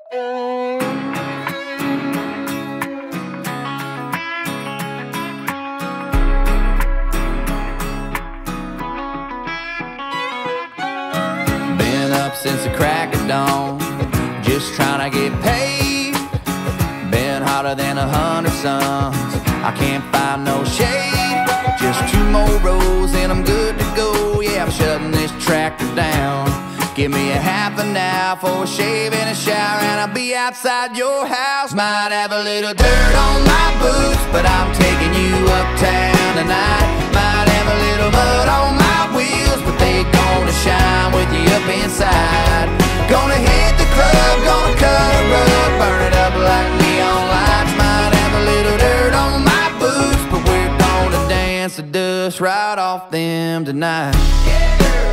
Been up since the crack of dawn, just trying to get paid. Been hotter than 100 suns, I can't find no shade. Just 2 more rows and I'm good to go. Yeah, I'm shutting this tractor down. Give me a half an hour for a shave and a shower, and I'll be outside your house. Might have a little dirt on my boots, but I'm taking you uptown tonight. Might have a little mud on my wheels, but they gonna shine with you up inside. Gonna hit the club, gonna cut a rug, burn it up like neon lights. Might have a little dirt on my boots, but we're gonna dance the dust right off them tonight. Yeah, girl.